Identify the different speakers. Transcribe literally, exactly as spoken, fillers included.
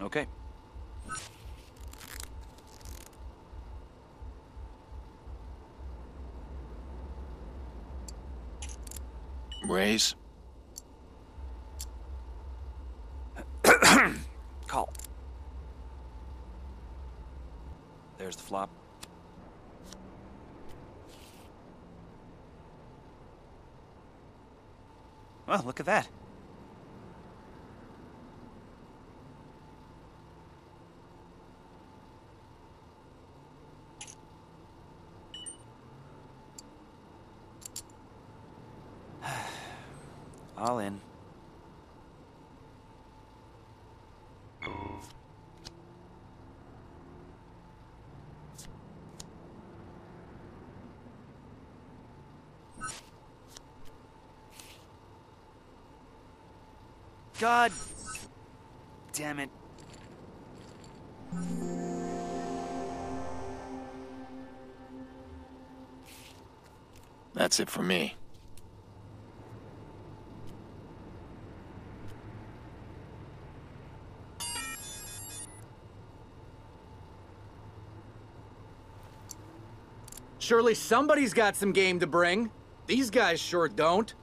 Speaker 1: Okay.
Speaker 2: Raise.
Speaker 1: Call. There's the flop. Well, look at that. All in. God damn it.
Speaker 2: That's it for me.
Speaker 3: Surely somebody's got some game to bring. These guys sure don't.